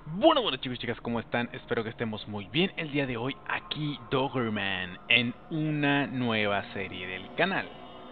Bueno chicos y chicas, ¿cómo están? Espero que estemos muy bien el día de hoy aquí Doggerman en una nueva serie del canal.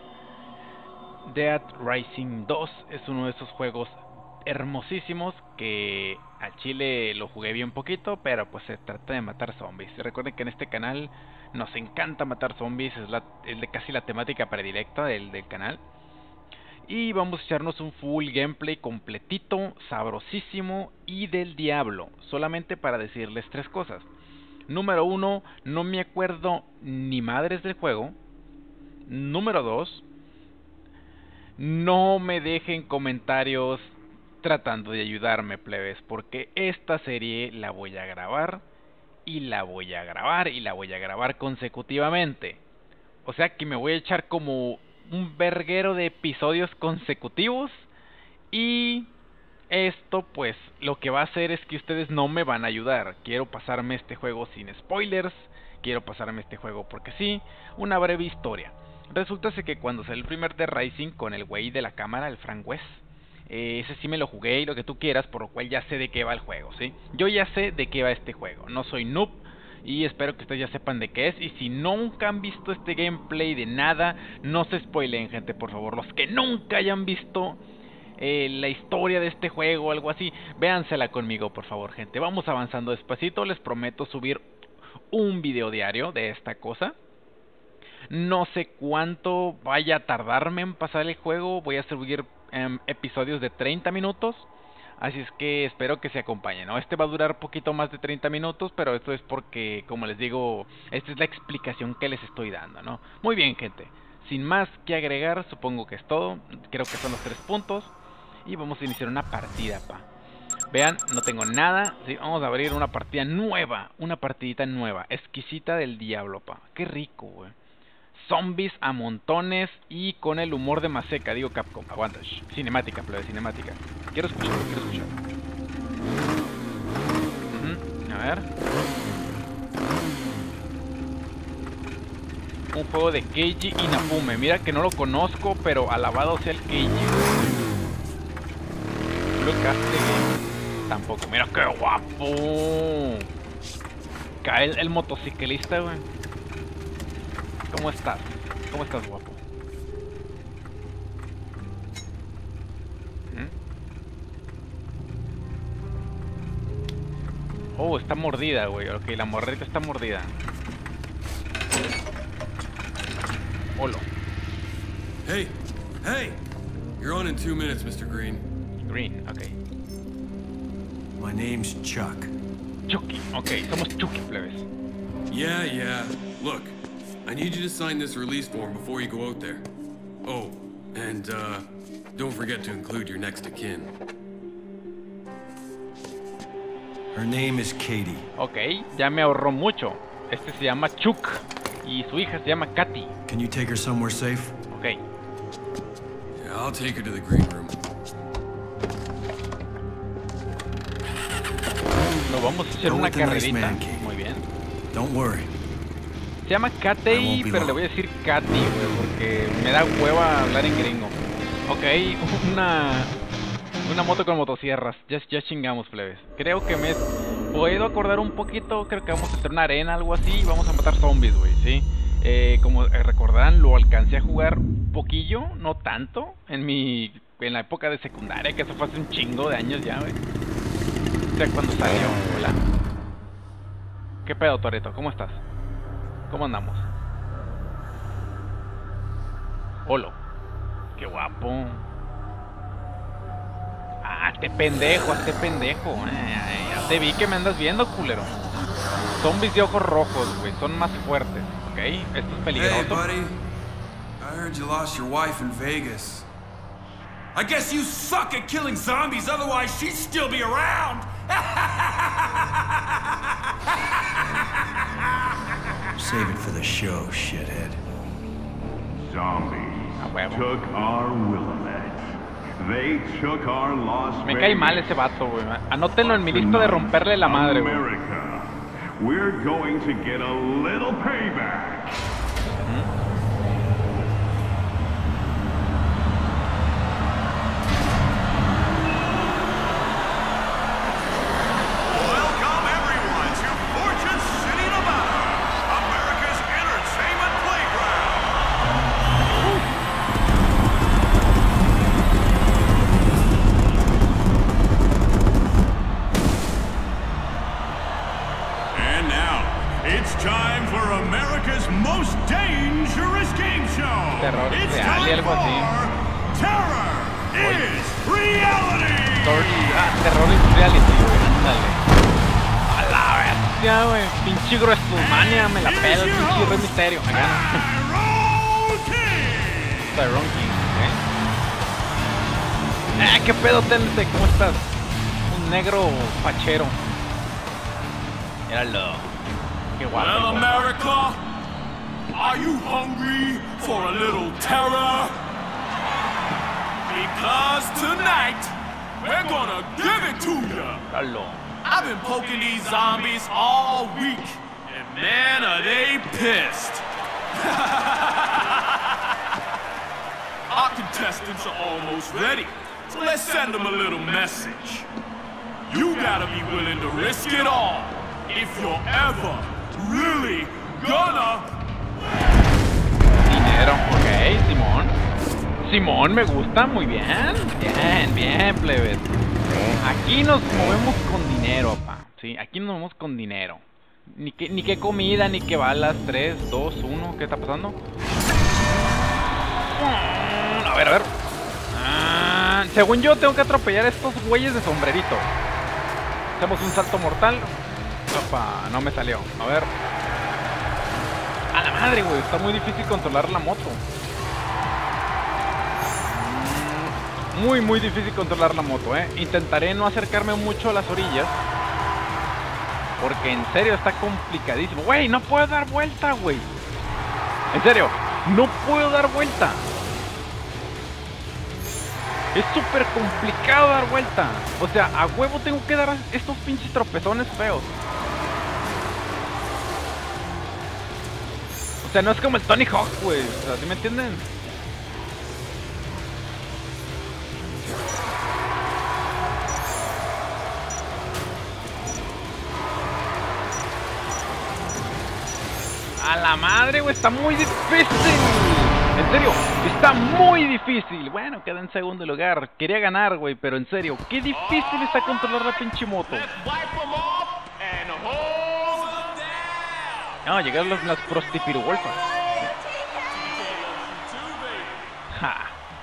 Dead Rising 2 es uno de esos juegos hermosísimos que al chile lo jugué bien poquito, pero pues se trata de matar zombies. Recuerden que en este canal nos encanta matar zombies, es de casi la temática predilecta del canal. Y vamos a echarnos un full gameplay completito, sabrosísimo y del diablo. Solamente para decirles tres cosas. Número 1, no me acuerdo ni madres del juego. Número 2, no me dejen comentarios tratando de ayudarme, plebes, porque esta serie la voy a grabar y la voy a grabar y la voy a grabar consecutivamente. O sea que me voy a echar como un verguero de episodios consecutivos. Y esto pues lo que va a hacer es que ustedes no me van a ayudar. Quiero pasarme este juego sin spoilers. Quiero pasarme este juego porque sí. Una breve historia. Resulta que cuando salió el primer The Rising con el güey de la cámara, el Frank West, ese sí me lo jugué y lo que tú quieras, por lo cual ya sé de qué va el juego, ¿sí? Yo ya sé de qué va este juego. No soy noob. Y espero que ustedes ya sepan de qué es. Y si nunca han visto este gameplay de nada, no se spoilen, gente, por favor. Los que nunca hayan visto la historia de este juego o algo así, véansela conmigo, por favor, gente. Vamos avanzando despacito. Les prometo subir un video diario de esta cosa. No sé cuánto vaya a tardarme en pasar el juego. Voy a subir episodios de 30 minutos. Así es que espero que se acompañen, ¿no? Este va a durar poquito más de 30 minutos, pero esto es porque, como les digo, esta es la explicación que les estoy dando, ¿no? Muy bien, gente. Sin más que agregar, supongo que es todo. Creo que son los 3 puntos. Y vamos a iniciar una partida, pa. Vean, no tengo nada. Sí, vamos a abrir una partida nueva. Una partidita nueva. Exquisita del diablo, pa. Qué rico, güey. Zombies a montones y con el humor de Maseca, digo Capcom. Aguanta, cinemática, plebe, cinemática. Quiero escuchar, quiero escuchar. A ver. Un juego de Keiji Inafune. Mira que no lo conozco, pero alabado sea el Keiji. Tampoco. Mira qué guapo. Cae el motociclista, güey. ¿Cómo estás? ¿Cómo estás, guapo? Oh, está mordida, güey. Ok, la morrita está mordida. Hola. Hey, hey! You're on in 2 minutes, Mr. Green. Green, ok. My name's Chuck. Chucky, ok, somos Chucky, plebes. Yeah. Look, I need you to sign this release form before you go out there. Oh, and, don't forget to include your next of kin. Her name is Katie. Ok, ya me ahorró mucho. Este se llama Chuck y su hija se llama Katy. Can you take her somewhere safe? Ok. Yeah, I'll take her to the green room. Lo vamos a hacer una carrerita. Muy bien. Don't worry. Se llama Katy, pero le voy a decir Katy, güey, porque me da hueva hablar en gringo. Ok, una moto con motosierras. Ya chingamos, plebes. Creo que me puedo acordar un poquito. Creo que vamos a hacer una arena, algo así, y vamos a matar zombies, güey, ¿sí? Como recordarán, lo alcancé a jugar un poquillo, no tanto, en la época de secundaria, que eso fue hace un chingo de años ya, güey. O sea, cuando salió. Hola. ¿Qué pedo, Toretto? ¿Cómo estás? ¿Cómo andamos? Hola. Qué guapo. Ah, este pendejo. Ya te vi que me andas viendo, culero. Zombies de ojos rojos, güey. Son más fuertes, ¿ok? Esto es peligroso. Hey, buddy. I heard you lost your wife in Vegas. I guess you suck at killing zombies, otherwise she'd still be around. Save it for the show, shithead. Zombies took our Willamette. They took our Las Me cae mal ese vato, güey. Anótenlo en mi lista de romperle la madre, güey. We're going to get a little payback. Terror Reality, güey. Ándale. A la bestia, güey. Pinche Groessmania, me la pela el pinche Rey Misterio. Acá no. Tyrone King, ¿qué pedo, TNT? ¿Cómo estás? Un negro fachero. Míralo. Qué guapo. Well, America, are you hungry for a little terror? Because tonight, we're gonna give it to you. Míralo. I've been poking these zombies all week, and man, are they pissed. Our contestants are almost ready, so let's send them a little message. You gotta be willing to risk it all if you're ever really gonna... Dinero, ok, Simón. Simón, me gusta, muy bien. Bien, bien, plebes. Aquí nos movemos con dinero, papá. Sí, aquí nos movemos con dinero. Ni que comida, ni que balas. 3, 2, 1, ¿qué está pasando? A ver. Según yo, tengo que atropellar a estos güeyes de sombrerito. Hacemos un salto mortal. Opa, no me salió. A ver. A la madre, güey. Está muy difícil controlar la moto. Muy difícil controlar la moto, Intentaré no acercarme mucho a las orillas, porque en serio está complicadísimo. Güey, no puedo dar vuelta, güey. En serio, no puedo dar vuelta. Es súper complicado dar vuelta. O sea, a huevo tengo que dar estos pinches tropezones feos. O sea, no es como el Tony Hawk, güey. O sea, ¿sí me entienden? A la madre, güey, está muy difícil. En serio, está muy difícil. Bueno, queda en segundo lugar. Quería ganar, güey, pero en serio, qué difícil está controlar la pinche moto. No, llegaron las prostipiruolfas. Ja.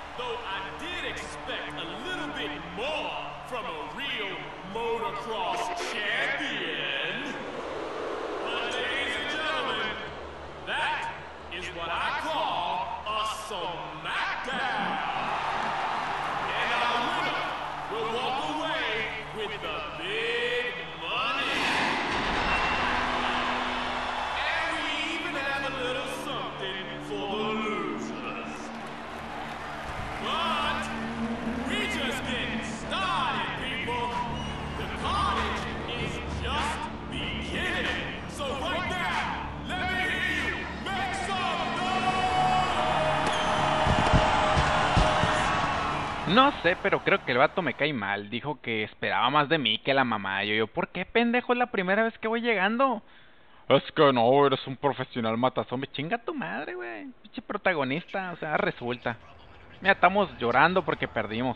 No sé, pero creo que el vato me cae mal. Dijo que esperaba más de mí que la mamá. Yo, ¿por qué, pendejo? Es la primera vez que voy llegando. Es que no, eres un profesional matazombies. Chinga tu madre, güey. Pinche protagonista, o sea, resulta. Mira, estamos llorando porque perdimos.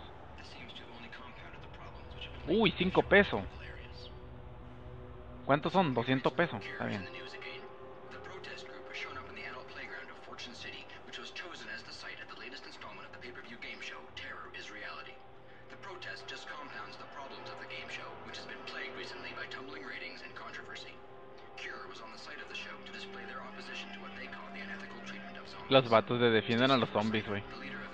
Uy, 5 pesos. ¿Cuántos son? 200 pesos. Está bien. Los vatos de defienden a los zombies, güey.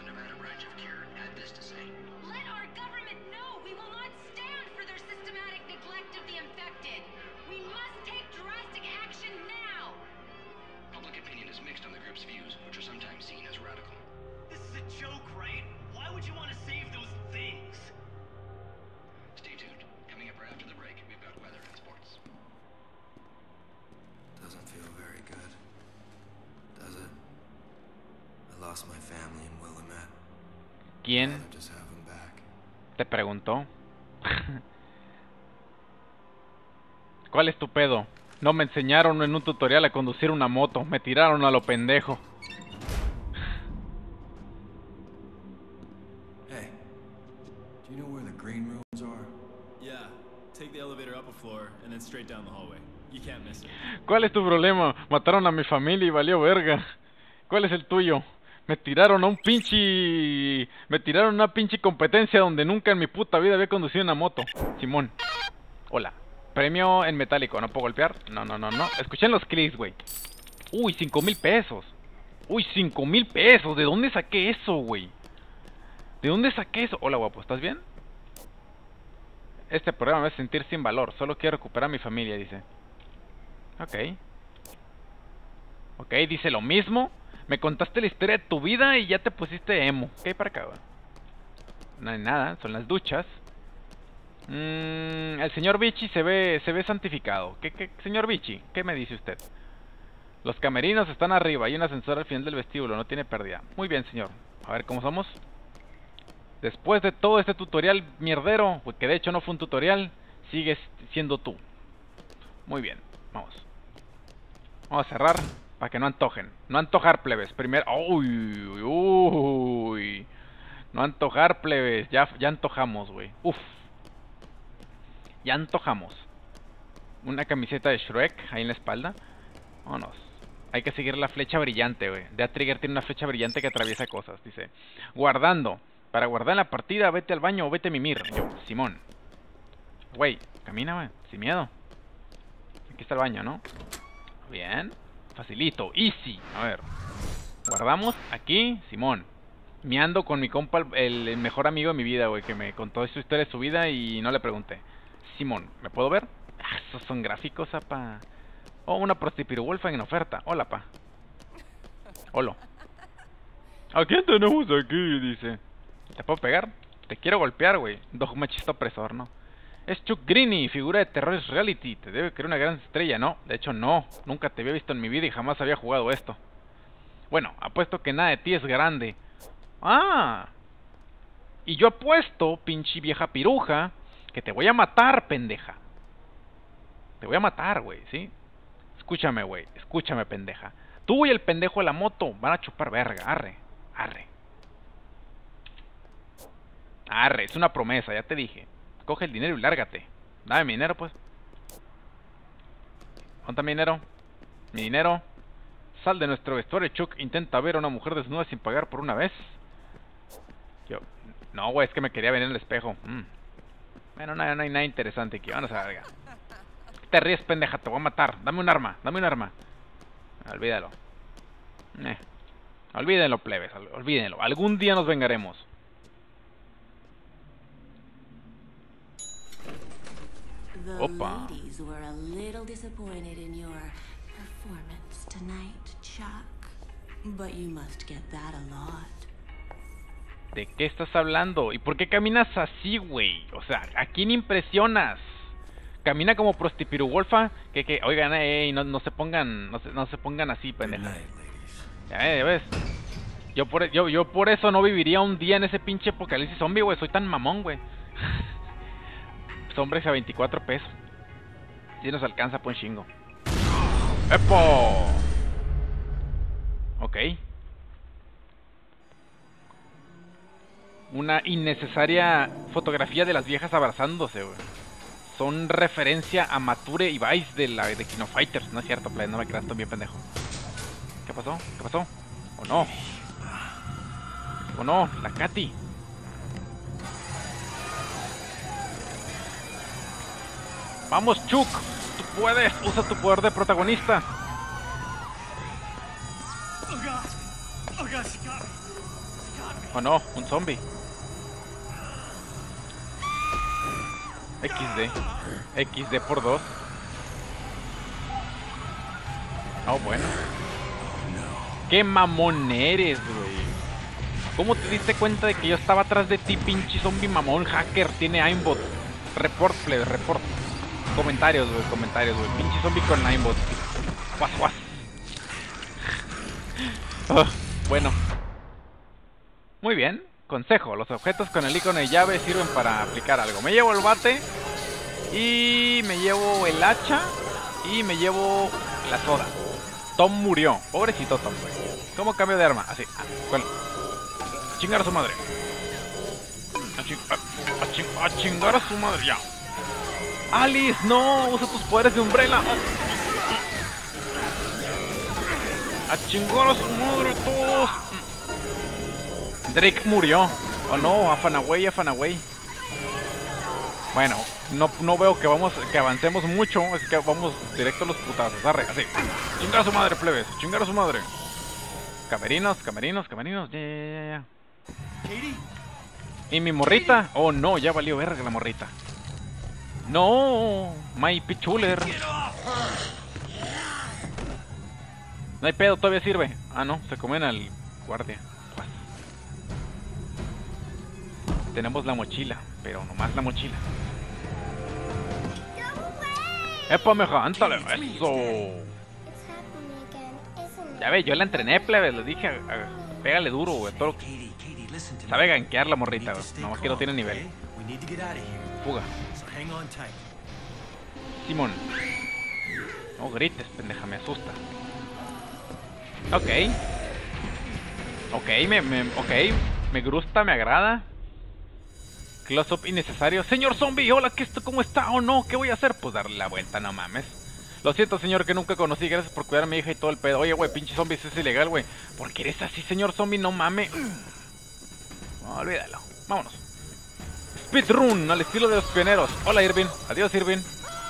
¿Quién te preguntó? ¿Cuál es tu pedo? No me enseñaron en un tutorial a conducir una moto. Me tiraron a lo pendejo. Hey, do you know where the green rooms are? Yeah, take the elevator up a floor and then straight down the hallway. You can't miss it. ¿Cuál es tu problema? Mataron a mi familia y valió verga. ¿Cuál es el tuyo? Me tiraron a un pinche... Me tiraron a una pinche competencia donde nunca en mi puta vida había conducido una moto. Simón. Hola. Premio en metálico. ¿No puedo golpear? No. Escuchen los clics, güey. Uy, 5,000 pesos. Uy, 5,000 pesos. ¿De dónde saqué eso, güey? ¿De dónde saqué eso? Hola, guapo. ¿Estás bien? Este programa me hace sentir sin valor. Solo quiero recuperar a mi familia, dice. Ok, dice lo mismo. Me contaste la historia de tu vida y ya te pusiste emo. ¿Qué hay para acá, güey? No hay nada, son las duchas. El señor Vichy se ve santificado. ¿Qué, señor Vichy? ¿Qué me dice usted? Los camerinos están arriba. Hay un ascensor al final del vestíbulo. No tiene pérdida. Muy bien, señor. A ver, ¿cómo somos? Después de todo este tutorial mierdero, que de hecho no fue un tutorial, sigues siendo tú. Muy bien, vamos. Vamos a cerrar para que no antojen. No antojar, plebes. Primero... Uy. No antojar, plebes. Ya antojamos, güey. Uf. Ya antojamos. Una camiseta de Shrek ahí en la espalda. Vámonos. Hay que seguir la flecha brillante, güey. Death Trigger tiene una flecha brillante que atraviesa cosas. Dice, guardando. Para guardar en la partida, vete al baño o vete a mimir. Yo, Simón. Güey, camina, güey. Sin miedo. Aquí está el baño, ¿no? Bien. Facilito. Easy. A ver. Guardamos aquí, Simón. Meando con mi compa, el mejor amigo de mi vida, güey. Que me contó su historia de su vida y no le pregunté. Simón, ¿me puedo ver? Ah, esos son gráficos, apa. Oh, una prostipirulfa en oferta. Hola, pa. Hola. ¿A quién tenemos aquí? Dice. ¿Te puedo pegar? Te quiero golpear, güey. Dog machista opresor, ¿no? Es Chuck Greeny, figura de Terrorist Reality. Te debe creer una gran estrella, ¿no? De hecho, no. Nunca te había visto en mi vida y jamás había jugado esto. Bueno, apuesto que nada de ti es grande. Ah. Y yo apuesto, pinche vieja piruja, que te voy a matar, pendeja. Te voy a matar, güey, ¿sí? Escúchame, güey. Escúchame, pendeja. Tú y el pendejo de la moto van a chupar verga. Arre. Es una promesa, ya te dije. Coge el dinero y lárgate. Dame mi dinero, pues. ¿Dónde está mi dinero? Mi dinero. Sal de nuestro vestuario, Chuck. Intenta ver a una mujer desnuda sin pagar por una vez. No, güey, es que me quería ver en el espejo. Bueno, no hay nada interesante aquí. Vamos a la verga. Te ríes, pendeja, te voy a matar. Dame un arma. Olvídalo. Olvídenlo, plebes. Olvídenlo. Algún día nos vengaremos. Opa. ¿De qué estás hablando? ¿Y por qué caminas así, güey? O sea, ¿a quién impresionas? Camina como prostipirulfa. Que oigan, no se pongan así, pendeja. Ya ves. Yo por eso no viviría un día en ese pinche apocalipsis zombie, güey. Soy tan mamón, güey. Hombres a 24 pesos. Si nos alcanza, pues chingo. ¡Epo! Ok. Una innecesaria fotografía de las viejas abrazándose, güey. Son referencia a Mature y Vice de Kino Fighters. No es cierto, play, no me creas, estoy bien pendejo. ¿Qué pasó? ¿O no? La Katy. Vamos, Chuck. Tú puedes. Usa tu poder de protagonista. ¿O no? Un zombie. XD por 2. Oh, bueno. Qué mamón eres, güey. ¿Cómo te diste cuenta de que yo estaba atrás de ti, pinche zombie mamón hacker? Tiene aimbot. Report, plebe, report. Comentarios, güey. Pinche zombie con aimbot. Guas. Bueno. Muy bien. Consejo. Los objetos con el icono de llave sirven para aplicar algo. Me llevo el bate. Y me llevo el hacha. Y me llevo la soda. Tom murió. Pobrecito Tom, güey. ¿Cómo cambio de arma? Así. ¿Cuál? A chingar a su madre. A chingar a su madre, ya. Alice, no. Usa tus poderes de Umbrella. A chingar a su madre todos. Drake murió. Oh no, Afanaway, Afanaway. Bueno, no veo que avancemos mucho, así que vamos directo a los putazos. Arre, así. Chingar a su madre, plebes, chingar a su madre. Camerinos, camerinos, camerinos. Ya. Katie? ¿Y mi morrita? Oh no, ya valió verga la morrita. No, my pichuler. No hay pedo, todavía sirve. Ah no, se comen al guardia. Pues. Tenemos la mochila, pero nomás la mochila. ¡Epa, meja! ¡Ántale! ¡Eso! Ya ve, yo la entrené, plebe. Les dije, pégale duro, güey. Todo... Sabe gankear la morrita, güey. Nomás que no tiene nivel. Fuga. Simón. No grites, pendeja, me asusta. Ok. Me gusta, me agrada. Close-up innecesario. Señor zombie, hola, ¿cómo está? Oh no, ¿qué voy a hacer? Pues darle la vuelta, no mames. Lo siento, señor, que nunca conocí. Gracias por cuidar a mi hija y todo el pedo. Oye, güey, pinche zombie, eso es ilegal, güey. ¿Por qué eres así, señor zombie? No mames. No, olvídalo. Vámonos. Speedrun, al estilo de los pioneros. Hola, Irvin. Adiós, Irvin.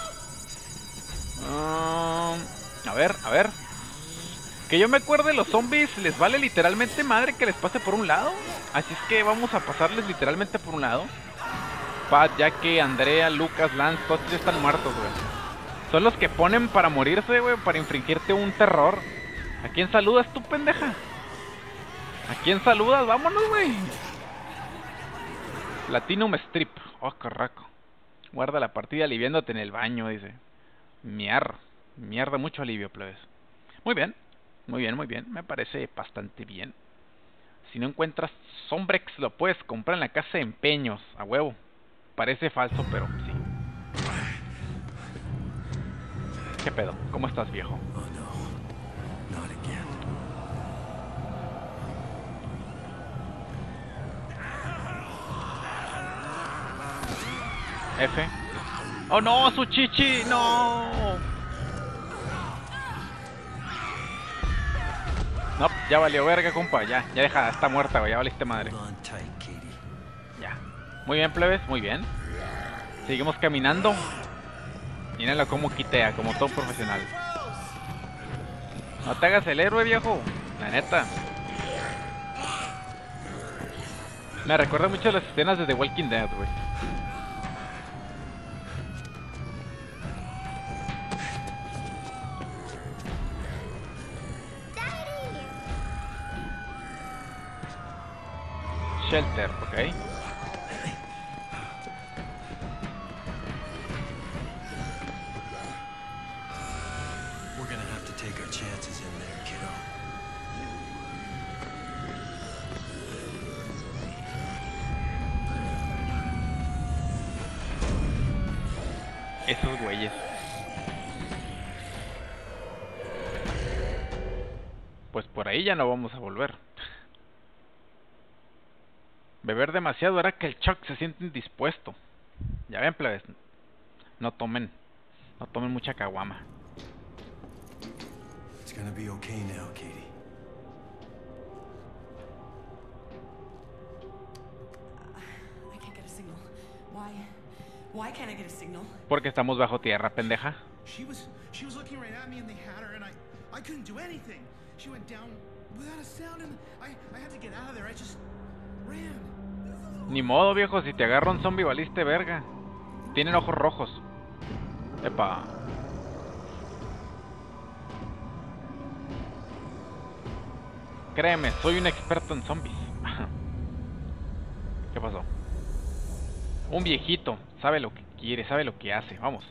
A ver. Que yo me acuerde, los zombies les vale literalmente madre que les pase por un lado. Así es que vamos a pasarles literalmente por un lado. Pat, Jackie, Andrea, Lucas, Lance, todos ya están muertos, güey. Son los que ponen para morirse, güey, para infringirte un terror. ¿A quién saludas tú, pendeja? ¿A quién saludas? Vámonos, güey. Platinum Strip. Oh, carraco. Guarda la partida aliviándote en el baño, dice. Mierda, mucho alivio, plebes. Muy bien. Me parece bastante bien. Si no encuentras Sombrex, lo puedes comprar en la casa de empeños. A huevo. Parece falso, pero sí. ¿Qué pedo? ¿Cómo estás, viejo? F. ¡Oh no! ¡Su chichi! ¡No! No, ya valió verga, compa. Ya deja, está muerta, güey. Ya valiste madre. Ya. Muy bien, plebes, muy bien. Seguimos caminando. Mírala cómo quitea, como todo profesional. No te hagas el héroe, viejo. La neta. Me recuerda mucho a las escenas de The Walking Dead, güey. Shelter, ok. We're gonna have to take our chances in there, kiddo. Esos güeyes. Pues por ahí ya no vamos a volver. Beber demasiado hará que el Chuck se siente indispuesto. Ya ven, plebes. No tomen mucha caguama. It's gonna be okay now, Katie. I can't get a signal. Why can't I get a signal? Porque estamos bajo tierra, pendeja. She was looking right at me and they had her and I couldn't do anything. She went down without a sound and I had to get out of there. I just ran. Ni modo, viejo, si te agarra un zombie valiste verga. Tienen ojos rojos. Epa. Créeme, soy un experto en zombies. ¿Qué pasó? Un viejito, sabe lo que quiere, sabe lo que hace, vamos.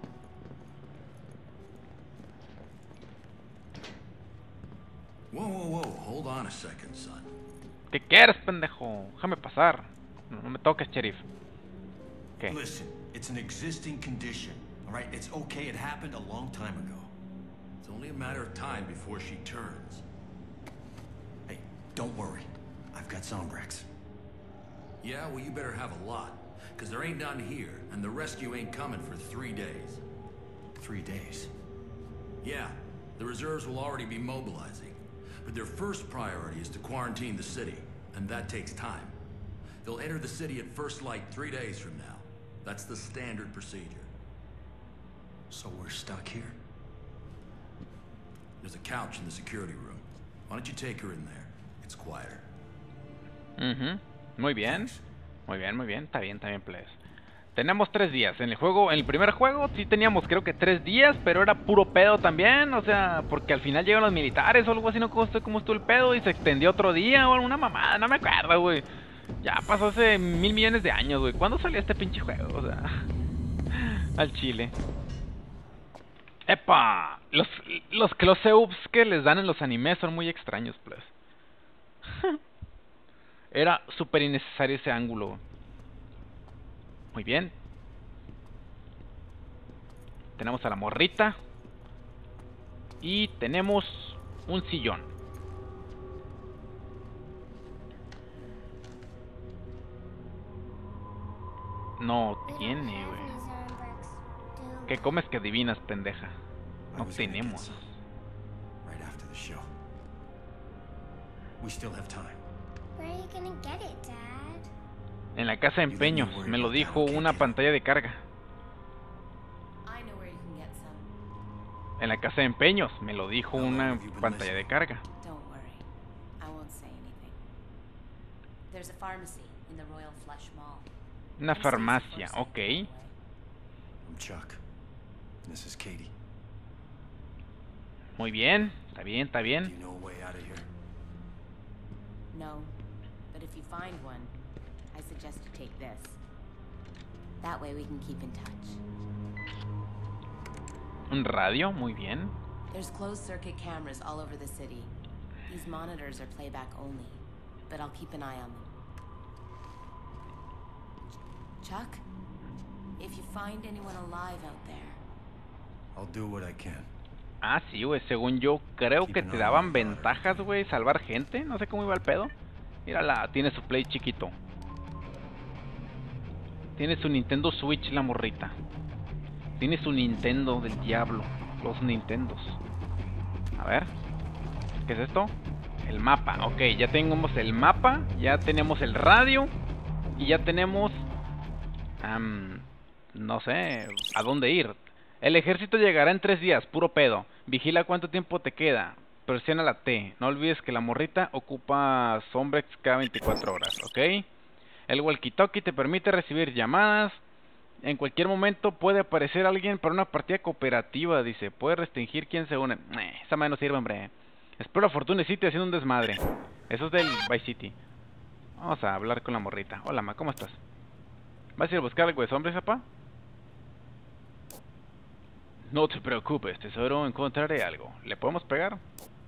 Whoa, hold on a second, son. ¿Qué quieres, pendejo? Déjame pasar. No me toques, sheriff. ¿Qué? Listen, it's an existing condition. All right, it's okay. It happened a long time ago. It's only a matter of time before she turns. Hey, don't worry. I've got Sombrex. Yeah, well, you better have a lot. Because there ain't none here, and the rescue ain't coming for 3 days. 3 days? Yeah, the reserves will already be mobilizing. But their first priority is to quarantine the city. and that takes time. They'll enter the city at first light 3 days from now. That's the standard procedure. So we're stuck here? There's a couch in the security room. Why don't you take her in there? It's quieter. Muy bien. Muy bien, muy bien. Está bien, plebes. Tenemos 3 días. En el primer juego sí teníamos creo que 3 días, pero era puro pedo también. O sea, porque al final llegan los militares o algo así, no sé cómo estuvo el pedo y se extendió otro día o alguna mamada, no me acuerdo, güey. Ya pasó hace 1000 millones de años, güey. ¿Cuándo salió este pinche juego? O sea, al chile. ¡Epa! Los close-ups que les dan en los animes son muy extraños, pues. Era súper innecesario ese ángulo. Muy bien. Tenemos a la morrita. Y tenemos un sillón. No tiene, güey. ¿Qué comes que adivinas, pendeja? No tenemos. Right after the show. We still have time. Where are you gonna get it, Dad? En la casa de empeños, me lo dijo una pantalla de carga. I know where you can get some. En la casa de empeños, me lo dijo una pantalla de carga. Don't worry. I won't say anything. There's a pharmacy in the Royal Flush Mall. Una farmacia, ok. I'm Chuck. This is Katie. Muy bien, está bien, está Do bien. you know a way out of here? No, but if you find one, I suggest you take this. That way we can keep in touch. Un radio, muy bien. There's closed circuit cameras all over the city. These monitors are playback only, but I'll keep an eye on them. Chuck, if you find anyone alive out there, I'll do what I can. Ah, sí, güey, según yo creo que te daban ventajas, güey, salvar gente. No sé cómo iba el pedo. Mírala, tiene su play chiquito. Tiene su Nintendo Switch la morrita. Tiene su Nintendo del diablo. Los Nintendos. A ver. ¿Qué es esto? El mapa. Ok, ya tenemos el mapa. Ya tenemos el radio. Y ya tenemos... no sé a dónde ir. El ejército llegará en 3 días, puro pedo. Vigila cuánto tiempo te queda. Presiona la T. No olvides que la morrita ocupa Sombrex cada 24 horas, ¿ok? El walkie-talkie te permite recibir llamadas. En cualquier momento puede aparecer alguien para una partida cooperativa, dice. Puede restringir quién se une. Esa madre no sirve, hombre. Espero Fortune City haciendo un desmadre. Eso es del Vice City. Vamos a hablar con la morrita. Hola, ma, ¿cómo estás? ¿Vas a ir a buscar algo de Sombrex, papá? No te preocupes, tesoro, encontraré algo. ¿Le podemos pegar?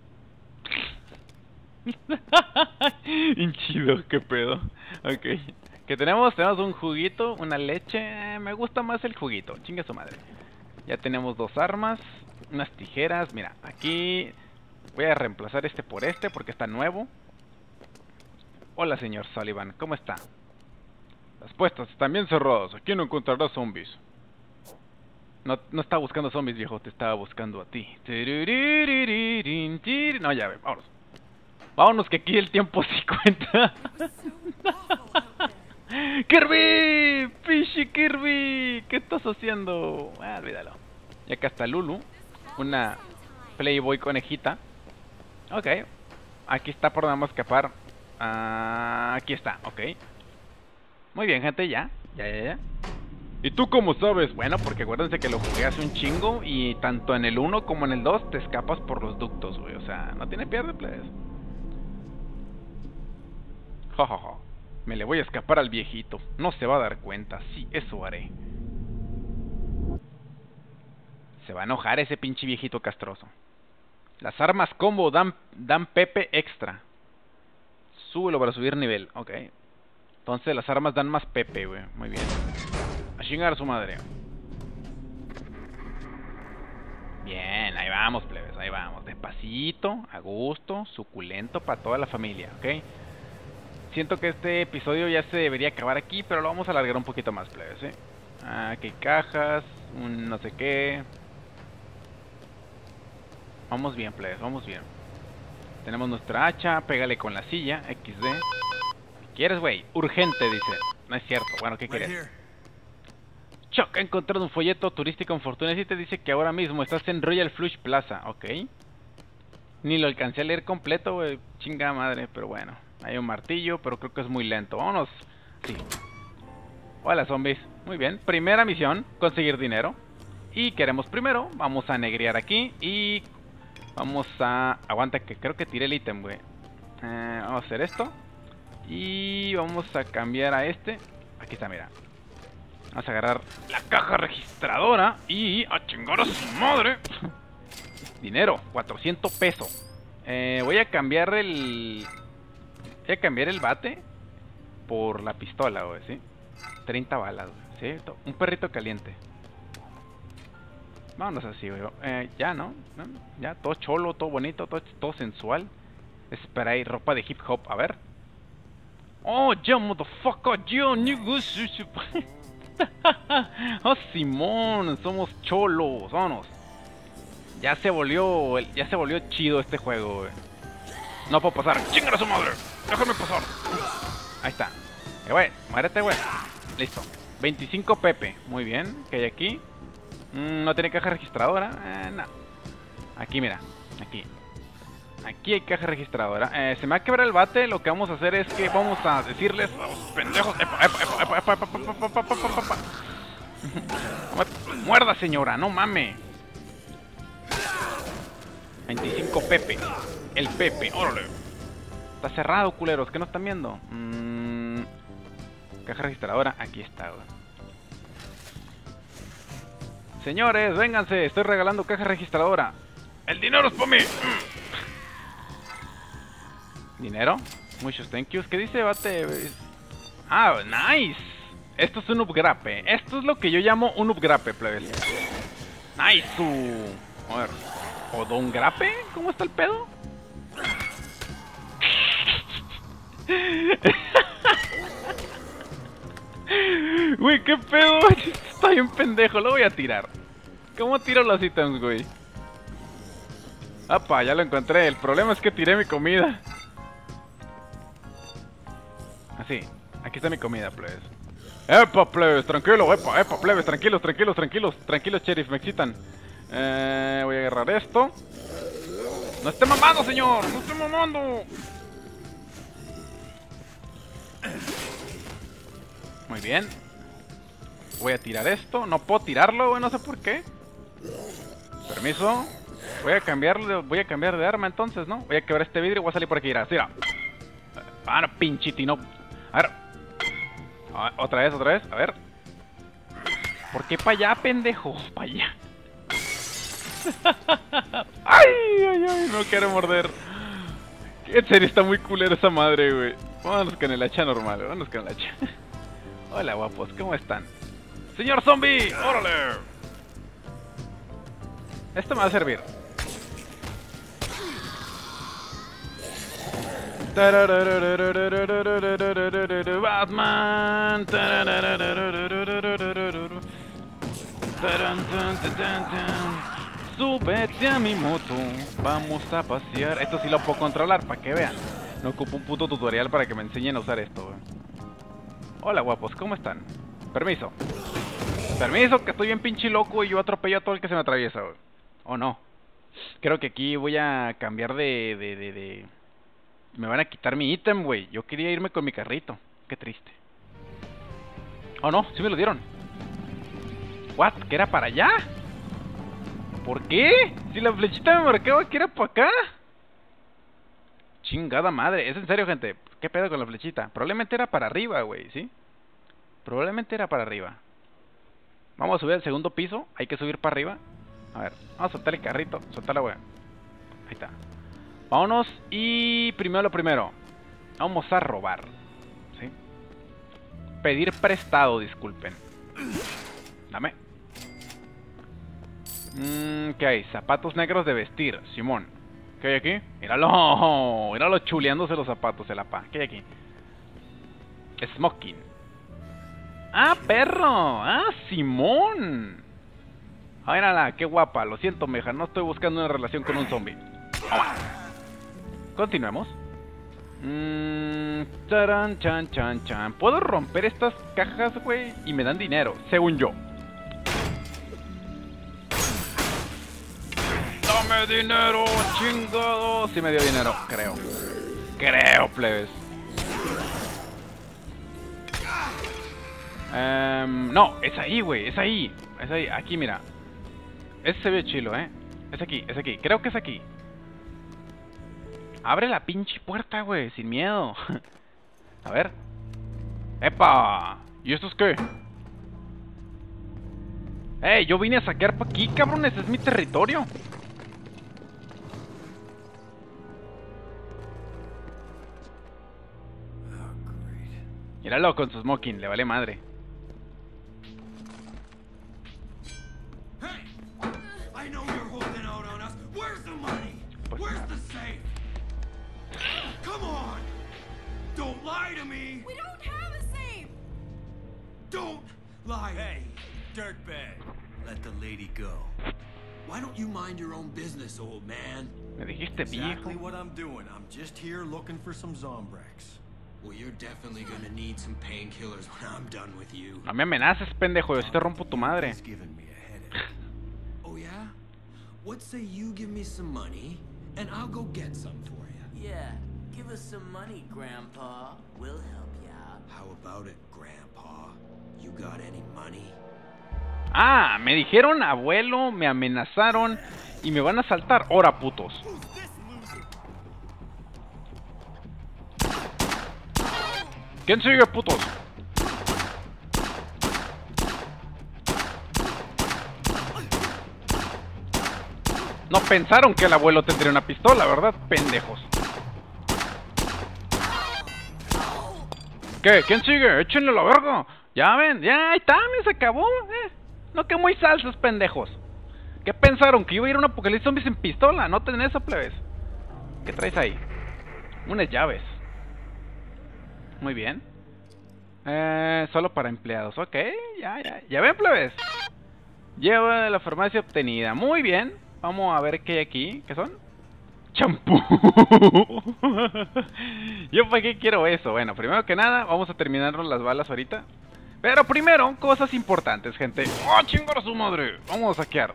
Chido, qué pedo. Ok. ¿Qué tenemos? Tenemos un juguito, una leche. Me gusta más el juguito, chinga su madre. Ya tenemos 2 armas, unas tijeras. Mira, aquí voy a reemplazar este por este porque está nuevo. Hola, señor Sullivan, ¿cómo está? Las puertas están bien cerradas, aquí no encontrarás zombies. No estaba buscando zombies, viejo, te estaba buscando a ti. No, ya ve, vámonos. Vámonos que aquí el tiempo sí cuenta. ¡Kirby! ¡Fishy Kirby! ¿Qué estás haciendo? Ah, olvídalo. Y acá está Lulu, una Playboy conejita. Ok. Aquí está por nada más escapar. Aquí está, ok. Muy bien, gente, ya. ¿Y tú cómo sabes? Bueno, porque acuérdense que lo jugué hace un chingo. Y tanto en el 1 como en el 2 te escapas por los ductos, güey. O sea, no tiene pierde, please. Jajaja. Me le voy a escapar al viejito. No se va a dar cuenta. Sí, eso haré. Se va a enojar ese pinche viejito castroso. Las armas combo dan PP extra. Súbelo para subir nivel. Ok. Entonces las armas dan más PP, güey. Muy bien. A chingar a su madre. Bien, ahí vamos, plebes, ahí vamos. Despacito, a gusto, suculento para toda la familia, ¿ok? Siento que este episodio ya se debería acabar aquí, pero lo vamos a alargar un poquito más, plebes, ¿eh? Aquí hay cajas, un no sé qué. Vamos bien, plebes, vamos bien. Tenemos nuestra hacha, pégale con la silla, XD. ¿Quieres, güey? Urgente, dice. No es cierto. Bueno, ¿qué quieres? Chuck ha encontrado un folleto turístico en Fortuna y te dice que ahora mismo estás en Royal Flush Plaza. Ok. Ni lo alcancé a leer completo, güey. Chingada madre, pero bueno. Hay un martillo, pero creo que es muy lento. Vámonos. Sí. Hola, zombies. Muy bien. Primera misión, conseguir dinero. Y queremos primero, vamos a negrear aquí y vamos a... Aguanta, que creo que tiré el ítem, güey. Vamos a hacer esto. Y vamos a cambiar a este. Aquí está, mira. Vamos a agarrar la caja registradora y a chingar a su madre. Dinero, 400 pesos. Voy a cambiar el... Voy a cambiar el bate por la pistola, güey, ¿sí? 30 balas, güey, ¿sí? Un perrito caliente. Vámonos así, güey. Ya, ¿no? Ya, todo cholo, todo bonito, todo sensual. Spray, ropa de hip hop, a ver. Oh, ya, motherfucker, yo, oh, Simón, somos cholos, vámonos. Ya se volvió chido este juego, güey. No puedo pasar, chinga a su madre. Déjame pasar. Ahí está. Güey, muérete, güey. Listo. 25 Pepe, muy bien. ¿Qué hay aquí? No tiene caja registradora. No. Aquí, mira. Aquí. Aquí hay caja registradora. Se me va a quebrar el bate. Lo que vamos a hacer es que vamos a decirles a los pendejos. Muerda, señora, no mame. 25 Pepe. El Pepe, órale. Está cerrado, culeros. ¿Qué no están viendo? Caja registradora. Aquí está, güey. Señores, vénganse. Estoy regalando caja registradora. El dinero es para mí. ¿Dinero? Muchos thank yous. ¿Qué dice bate? Ah, nice. Esto es un upgrape. Esto es lo que yo llamo un upgrape, plebes. Nice. A ver. ¿O don grape? ¿Cómo está el pedo? Güey, qué pedo. Está bien pendejo. Lo voy a tirar. ¿Cómo tiro los ítems, güey? Apa, ya lo encontré. El problema es que tiré mi comida. Así. Aquí está mi comida, plebes. Epa, plebes, tranquilo, epa, plebes, tranquilos, sheriff, me excitan. Voy a agarrar esto. ¡No esté mamando, señor! ¡No esté mamando! Muy bien. Voy a tirar esto. No puedo tirarlo, güey, no sé por qué. Permiso. Voy a cambiar de arma entonces, ¿no? Voy a quebrar este vidrio y voy a salir por aquí. Mira, tira. Ah, no, pinchitino. A ver. Otra vez. A ver. ¿Por qué para allá, pendejo? Para allá. Ay, no quiero morder. En serio, está muy culera esa madre, güey. Vámonos con el hacha normal, vámonos con el hacha. Hola, guapos, ¿cómo están? ¡Señor zombie! ¡Órale! Esto me va a servir. Batman. Súbete a mi moto, vamos a pasear. Esto sí lo puedo controlar, para que vean. No ocupo un puto tutorial para que me enseñen a usar esto, güey. Hola, guapos, ¿cómo están? Permiso. Permiso, que estoy bien pinche loco y yo atropello a todo el que se me atraviesa, güey. ¿O no? Creo que aquí voy a cambiar de... Me van a quitar mi ítem, güey. Yo quería irme con mi carrito. Qué triste. ¿Oh, no? Sí me lo dieron. ¿What? ¿Que era para allá? ¿Por qué? Si la flechita me marcaba que era para acá. Chingada madre. ¿Es en serio, gente? ¿Qué pedo con la flechita? Probablemente era para arriba, güey, ¿sí? Probablemente era para arriba. Vamos a subir al segundo piso. Hay que subir para arriba. A ver, vamos a soltar el carrito. Soltarla, güey. Ahí está. Vámonos y primero lo primero. Vamos a robar. ¿Sí? Pedir prestado, disculpen. Dame. ¿Qué hay? Zapatos negros de vestir, Simón. ¿Qué hay aquí? Míralo. Míralo chuleándose los zapatos, el apa. ¿Qué hay aquí? Smoking. ¡Ah, perro! ¡Ah, Simón! Ah, mírala, qué guapa. Lo siento, meja. No estoy buscando una relación con un zombie. Continuemos. Charan, chan, chan, chan. Puedo romper estas cajas, güey, y me dan dinero, según yo. ¡Dame dinero, chingado! Sí me dio dinero, creo. Creo, plebes. No, es ahí, güey, es ahí. Es ahí, aquí, mira. Ese se ve chilo, Es aquí, creo que es aquí. Abre la pinche puerta, güey, sin miedo. A ver. ¡Epa! ¿Y esto es qué? ¡Ey! Yo vine a saquear pa' aquí, cabrones. Es mi territorio. Míralo con su smoking, le vale madre. I know you're holding out on us. Where's the money? Where's the safe? Come on! Don't lie to me! We don't have a safe! Don't lie! Hey, dirtbag, let the lady go. Why don't you mind your own business, old man? Me dijiste Exactly viejo. what I'm doing. I'm just here looking for some Zombrex. Well, you're definitely gonna need some painkillers when I'm done with you. No me amenaces, pendejo. Yo sí te rompo tu madre. It's giving me a headache. Oh, yeah? What say you give me some money, and I'll go get some for you? Yeah, give us some money, Grandpa. We'll help you out. How about it, Grandpa? You got any money? Ah, me dijeron abuelo, me amenazaron y me van a asaltar. Ahora, putos. ¿Quién sigue, putos? No pensaron que el abuelo tendría una pistola, ¿verdad? Pendejos. ¿Qué? ¿Quién sigue? Échenle la verga. Ya ven, ya, ahí está, se acabó. No, que muy salsas, pendejos. ¿Qué pensaron? ¿Que iba a ir a un apocalipsis zombies en pistola? No tenés eso, plebes. ¿Qué traes ahí? Unas llaves. Muy bien. Solo para empleados. Ok, ya ven, plebes. Lleva de la farmacia obtenida. Muy bien. Vamos a ver qué hay aquí. ¿Qué son? ¡Champú! ¿Yo para qué quiero eso? Bueno, primero que nada, vamos a terminarnos las balas ahorita. Pero primero, cosas importantes, gente. ¡Oh, chingar a su madre! Vamos a saquear.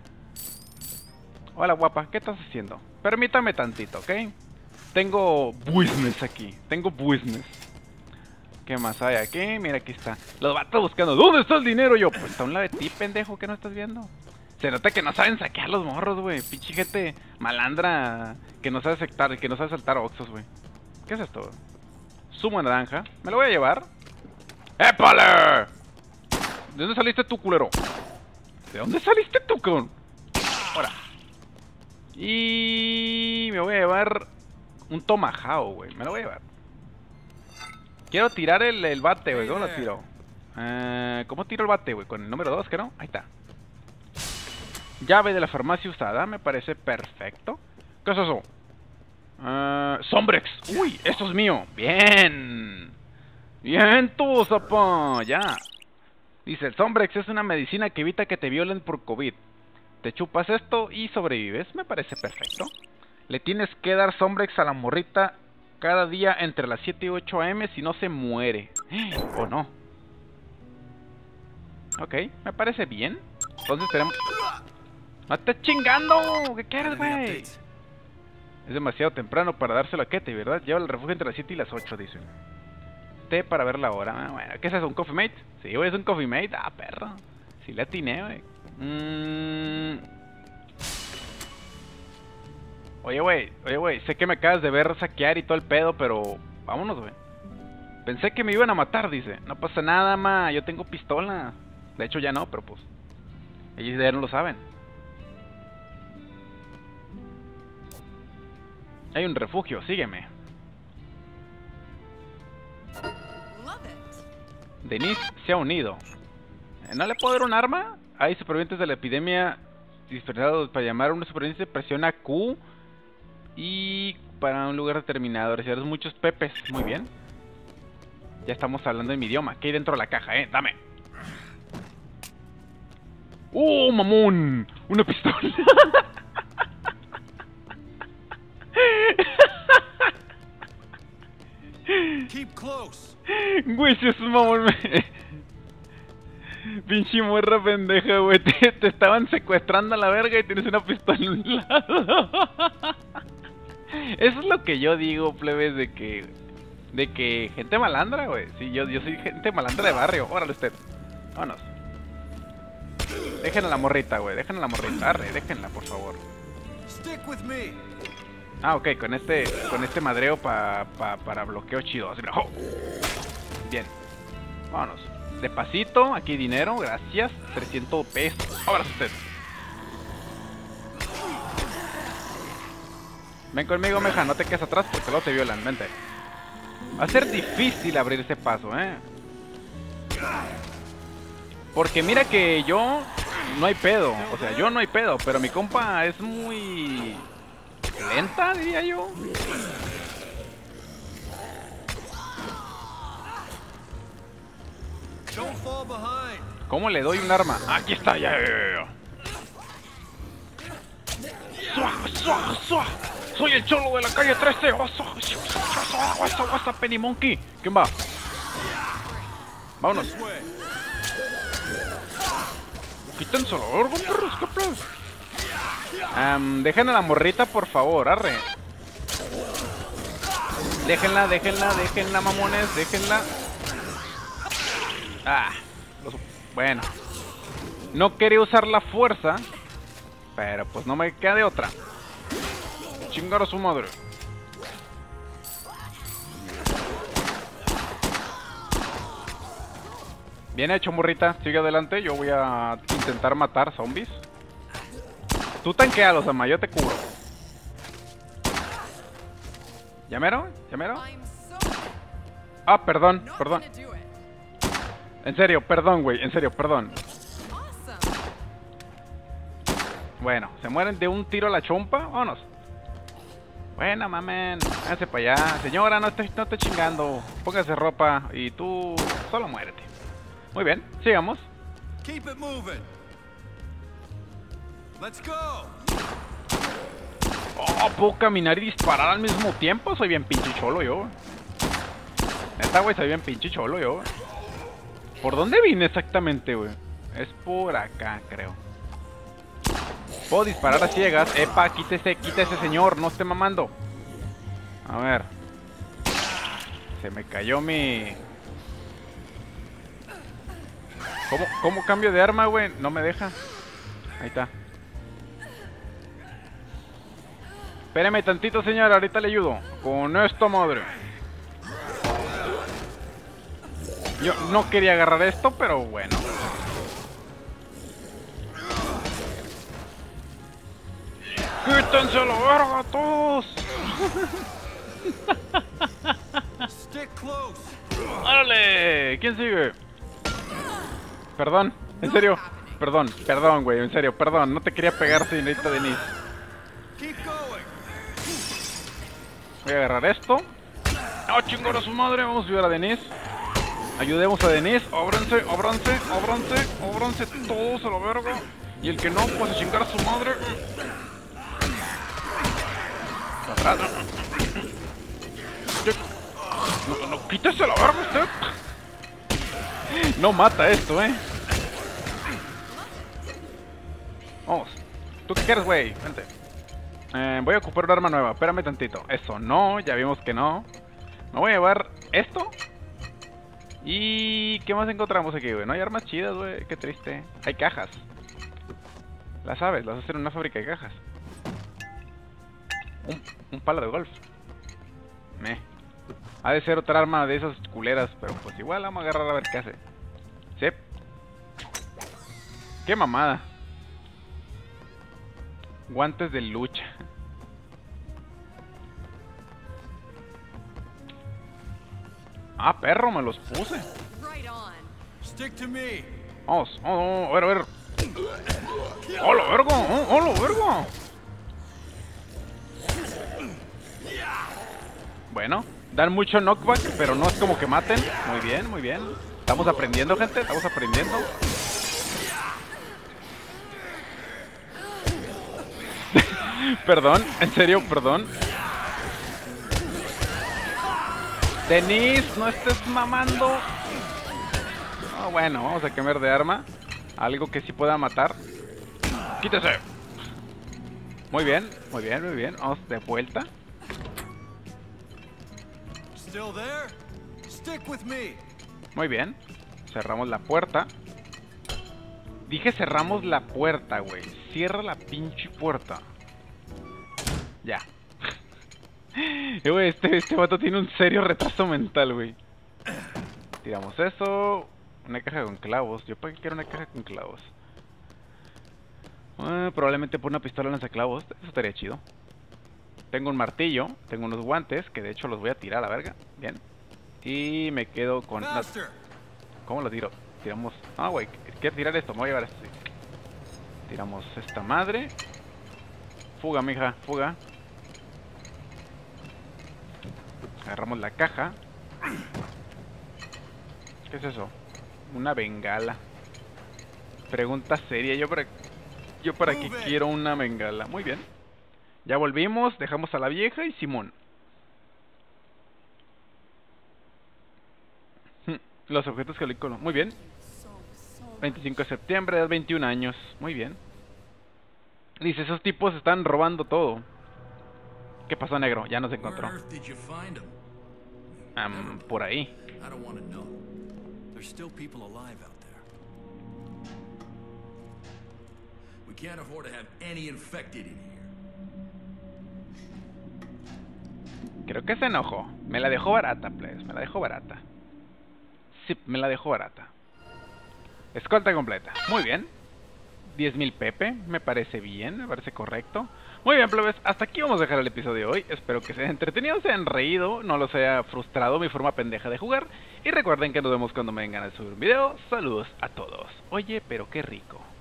Hola, guapa. ¿Qué estás haciendo? Permítame tantito, ¿ok? Tengo business aquí. Tengo business. ¿Qué más hay aquí? Mira, aquí está. Los vatos buscando. ¿Dónde está el dinero? Yo, pues está a un lado de ti, pendejo. ¿Qué no estás viendo? Se nota que no saben saquear los morros, güey. Pinche gente malandra que no sabe saltar oxos, güey. ¿Qué es esto? Zumo de naranja. Me lo voy a llevar. ¡Épale! ¿De dónde saliste tú, culero? ¿De dónde saliste tú, cabrón? Ahora. Y me voy a llevar un tomahawk, güey. Me lo voy a llevar. Quiero tirar el bate, güey. ¿Cómo lo tiro? ¿Cómo tiro el bate, güey? Con el número 2, ¿que no? Ahí está. Llave de la farmacia usada. Me parece perfecto. ¿Qué es eso? Sombrex. Uy, esto es mío. Bien. Bien tú, zapa. Ya. Dice, el Sombrex es una medicina que evita que te violen por COVID. Te chupas esto y sobrevives. Me parece perfecto. Le tienes que dar Sombrex a la morrita cada día entre las 7 y 8 am si no se muere. ¿O no? Ok, me parece bien. Entonces tenemos... ¡No estés chingando! ¿Qué quieres, güey? Es demasiado temprano para dárselo a Ketty, ¿verdad? Lleva el refugio entre las 7 y las 8, dicen. Té para ver la hora. Bueno, ¿qué es eso? ¿Un coffee mate? Sí, güey, es un coffee mate. Ah, perro. Sí le atiné, güey. Oye, güey, sé que me acabas de ver saquear y todo el pedo, pero vámonos, güey. Pensé que me iban a matar, dice. No pasa nada, ma, yo tengo pistola. De hecho ya no, pero pues ellos ya no lo saben. Hay un refugio, sígueme. Denise se ha unido. ¿No le puedo dar un arma? Hay supervivientes de la epidemia dispersados. Para llamar a un superviviente presiona Q. Y para un lugar determinado recibirás muchos pepes. Muy bien. Ya estamos hablando en mi idioma. ¿Qué hay dentro de la caja, Dame. ¡Oh, mamón! ¡Una pistola! Keep close. Güey, si es un mamón, pinche morra pendeja, güey. Te estaban secuestrando a la verga y tienes una pistola en un lado. Eso es lo que yo digo, plebes, de que gente malandra, güey. Sí, yo soy gente malandra de barrio. Órale usted. Vámonos. Dejen a la morrita, güey. Dejen a la morrita. Arre, déjenla, por favor. Stick with me. Ah, ok, con este madreo para bloqueo chido. Así, ¡oh! Bien. Vámonos. Despacito, aquí dinero, gracias. 300 pesos. Ahora usted. Ven conmigo, meja, no te quedes atrás porque luego te violan, vente. Va a ser difícil abrir ese paso, porque mira que yo no hay pedo. O sea, yo no hay pedo, pero mi compa es muy lenta, diría yo. ¿Cómo le doy un arma? Aquí está, ya. Soy el cholo de la calle 13. What's up, Penny Monkey? ¿Quién va? Vámonos. Quítenselo, perros, ¿qué plus? Dejen a la morrita, por favor, arre. Déjenla, mamones, déjenla. Bueno. No quería usar la fuerza, pero pues no me queda de otra. Chingar a su madre. Bien hecho, morrita. Sigue adelante. Yo voy a intentar matar zombies. Tú tanquealos, ama. Yo te cubro. ¿Llamero? Ah, perdón. En serio, perdón, güey. En serio, perdón. Bueno, se mueren de un tiro a la chompa. Vámonos. Buena, mamen. Háganse para allá. Señora, no esté chingando. Póngase ropa y tú solo muérete. Muy bien, sigamos. Keep it moving. Let's go. Oh, ¿puedo caminar y disparar al mismo tiempo? Soy bien pinche cholo yo. Neta, güey, soy bien pinche cholo yo. ¿Por dónde vine exactamente, güey? Es por acá, creo. Puedo disparar a ciegas. Epa, quítese, señor. No esté mamando. A ver. Se me cayó mi... ¿Cómo cambio de arma, güey? No me deja. Ahí está. Espéreme tantito, señor. Ahorita le ayudo. Con esto, madre. Yo no quería agarrar esto, pero bueno. ¡Quítense la verga todos! ¡Árale! ¿Quién sigue? Perdón, en serio. Perdón, güey, en serio, perdón. No te quería pegar, señorita Denise. Voy a agarrar esto. ¡Oh, chingón a su madre! Vamos a ayudar a Denise. Ayudemos a Denise. Ábranse todos a la verga. Y el que no, pues a chingar a su madre. No, quítese la verga usted. No mata esto, Vamos. ¿Tú qué quieres, güey? Vente. Voy a ocupar un arma nueva. Espérame tantito. Eso no, ya vimos que no. Me voy a llevar esto. ¿Y qué más encontramos aquí, güey? No hay armas chidas, güey. Qué triste. Hay cajas. Las sabes, las hacen en una fábrica de cajas. Un palo de golf. Ha de ser otra arma de esas culeras, pero pues igual vamos a agarrar a ver qué hace. Sí. Qué mamada. Guantes de lucha. Ah, perro, me los puse. Stick to me. Vamos, a ver. ¡Hola, vergo! ¡Hola, vergo! Bueno, dan mucho knockback, pero no es como que maten. Muy bien, muy bien. Estamos aprendiendo, gente, estamos aprendiendo. Perdón, en serio, perdón. Denise, no estés mamando. Oh, bueno, vamos a cambiar de arma. Algo que sí pueda matar. ¡Quítese! Muy bien, muy bien, muy bien. Vamos de vuelta. Still there? Stick with me. Muy bien. Cerramos la puerta. Dije cerramos la puerta, güey. Cierra la pinche puerta. Ya. Güey, este vato tiene un serio retraso mental, güey. Tiramos eso. Una caja con clavos. ¿Yo para qué quiero una caja con clavos? Probablemente por una pistola lanzaclavos. Eso estaría chido. Tengo un martillo. Tengo unos guantes. Que de hecho los voy a tirar a la verga. Bien. Y me quedo con... ¿Cómo lo tiro? Tiramos... Ah, güey. Quiero tirar esto. Me voy a llevar esto. Sí. Tiramos esta madre. Fuga, mija. Fuga. Agarramos la caja. ¿Qué es eso? Una bengala. Pregunta seria. Yo para qué quiero una bengala. Muy bien. Ya volvimos. Dejamos a la vieja y Simón. Los objetos que el icono. Muy bien. 25 de septiembre, edad 21 años. Muy bien. Dice, esos tipos están robando todo. ¿Qué pasó, negro? Ya nos encontró. Por ahí. There's still people alive out there. We can't afford to have any infected in here. Creo que se enojó. Me la dejó barata, please. Me la dejó barata. Sí, me la dejó barata. Escolta completa. Muy bien. 10.000 Pepe. Me parece bien. Me parece correcto. Muy bien, plebes, hasta aquí vamos a dejar el episodio de hoy. Espero que se hayan entretenido, se hayan reído, no los haya frustrado mi forma pendeja de jugar. Y recuerden que nos vemos cuando me den ganas de subir un video. Saludos a todos. Oye, pero qué rico.